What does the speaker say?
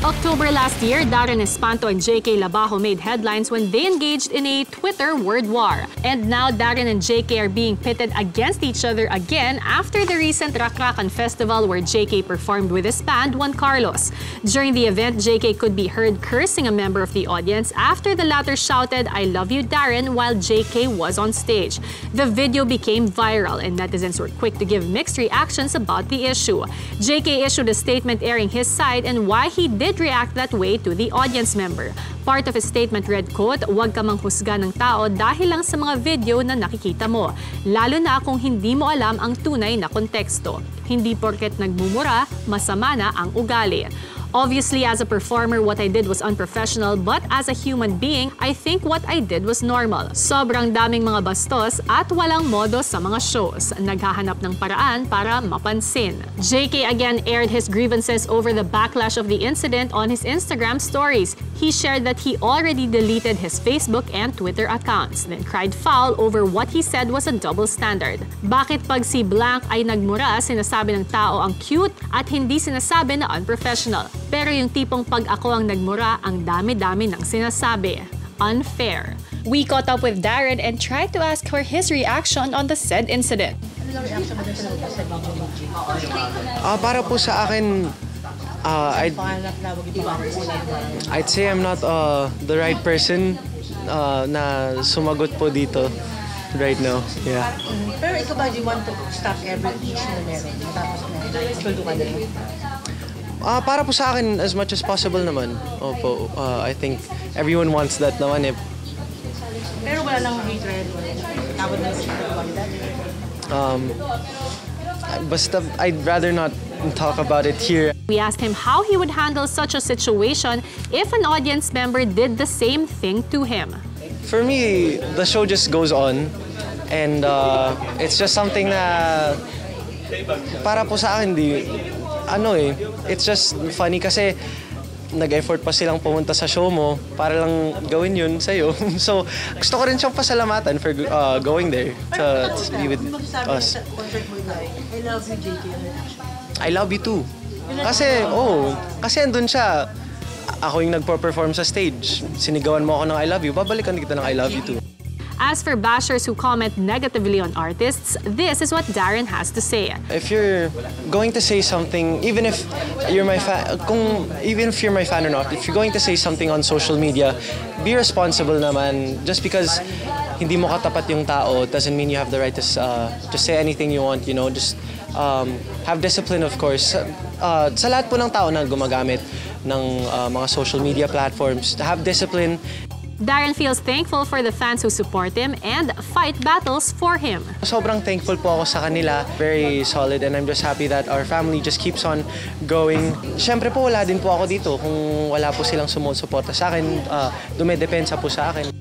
October last year, Darren Espanto and JK Labajo made headlines when they engaged in a Twitter word war. And now Darren and JK are being pitted against each other again after the recent Rakrakan Festival where JK performed with his band Juan Carlos. During the event, JK could be heard cursing a member of the audience after the latter shouted, "I love you, Darren," while JK was on stage. The video became viral and netizens were quick to give mixed reactions about the issue. JK issued a statement airing his side and why he did react that way to the audience member. Part of his statement read, quote, "Huwag ka manghusga ng tao dahil lang sa mga video na nakikita mo, lalo na kung hindi mo alam ang tunay na konteksto. Hindi porket nagmumura, masama na ang ugali." Obviously, as a performer, what I did was unprofessional, but as a human being, I think what I did was normal. Sobrang daming mga bastos at walang modo sa mga shows. Naghahanap ng paraan para mapansin. JK again aired his grievances over the backlash of the incident on his Instagram stories. He shared that he already deleted his Facebook and Twitter accounts, then cried foul over what he said was a double standard. Bakit pag si Blank ay nagmura, sinasabi ng tao ang cute at hindi sinasabi na unprofessional? Pero yung tipong pag ako ang nagmura, ang dami-dami ng sinasabi. Unfair. We caught up with Darren and tried to ask for his reaction on the said incident. Para po sa akin, I'd say I'm not the right person na sumagot po dito right now. Yeah. Pero ikaw ba, do you want to stop every issue na meron? Matapos na, tuldo ka na. Para po sa akin, as much as possible naman. Opo, I think everyone wants that naman eh. Pero wala lang hatred, tawad na siya. Basta, I'd rather not talk about it here. We asked him how he would handle such a situation if an audience member did the same thing to him. For me, the show just goes on. And it's just something na para po sa akin, it's just funny kasi nag-effort pa silang pumunta sa show mo para lang gawin yun sa'yo. So, gusto ko rin siyang pasalamatan for going there to be with us. I love you, JK. I love you too. Kasi andun siya. Ako yung nagpo-perform sa stage. Sinigawan mo ako ng I love you, babalikan kita ng I love you too. As for bashers who comment negatively on artists, this is what Darren has to say. If you're going to say something, even if you're my fan or not, if you're going to say something on social media, be responsible naman. Just because hindi mo katapat yung tao doesn't mean you have the right to just say anything you want, you know. Just have discipline, of course. Sa lahat po ng tao na gumagamit ng mga social media platforms, have discipline. Darren feels thankful for the fans who support him and fight battles for him. Sobrang thankful po ako sa kanila. Very solid and I'm just happy that our family just keeps on going. Siyempre po wala din po ako dito kung wala po silang sumusuporta sa akin. Dumedepensa po sa akin.